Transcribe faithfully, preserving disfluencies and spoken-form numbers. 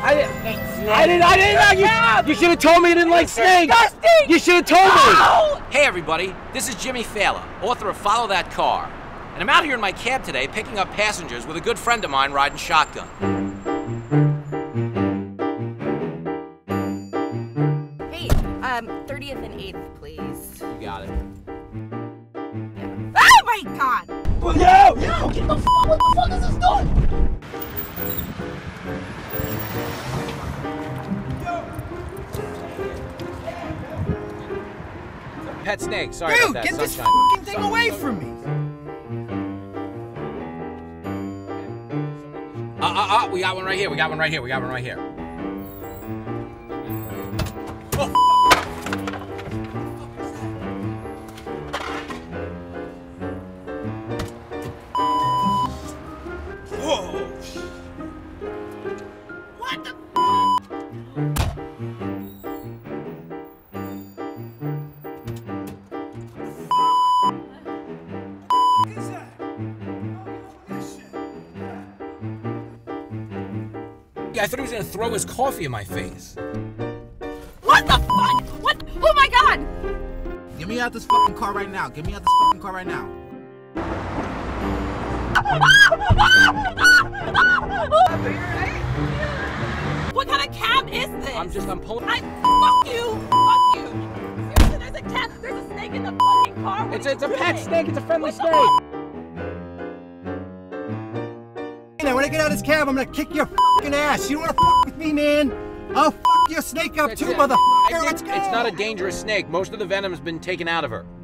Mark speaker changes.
Speaker 1: I, I didn't. I didn't. You, you should have told me you didn't like snakes.
Speaker 2: Disgusting.
Speaker 1: You should have told me.
Speaker 3: Hey everybody, this is Jimmy Fallon, author of Follow That Car. And I'm out here in my cab today picking up passengers with a good friend of mine riding shotgun.
Speaker 2: Hey, um, thirtieth and eighth, please.
Speaker 3: You got it.
Speaker 2: Oh my God!
Speaker 1: Well, yo, yo, get the f what the fuck is this doing?
Speaker 3: Pet snake, sorry
Speaker 4: Dude,
Speaker 3: about that,
Speaker 4: get
Speaker 3: sunshine.
Speaker 4: this fucking thing away from me!
Speaker 3: Uh, uh, uh, we got one right here, we got one right here, we got one right here. Oh. Whoa!
Speaker 4: What the
Speaker 3: I thought he was gonna throw his coffee in my face.
Speaker 2: What the fuck? What? Oh my God!
Speaker 4: Get me out this fucking car right now. Get me out this fucking car right now.
Speaker 2: What kind of cab is this?
Speaker 3: I'm just, I'm pulling.
Speaker 2: I fuck you! Fuck you! Seriously, there's a cat. There's a snake in the fucking car. What
Speaker 3: It's,
Speaker 2: are
Speaker 3: it's a
Speaker 2: you
Speaker 3: pet
Speaker 2: doing?
Speaker 3: snake, it's a friendly
Speaker 2: What the
Speaker 3: snake.
Speaker 2: fuck?
Speaker 4: Hey, when I get out of this cab, I'm gonna kick your fucking ass. You wanna fuck with me, man? I'll fuck your snake up
Speaker 3: It's
Speaker 4: too,
Speaker 3: a-
Speaker 4: motherfucker.
Speaker 3: It's,
Speaker 4: Let's go.
Speaker 3: it's not a dangerous snake. Most of the venom's been taken out of her.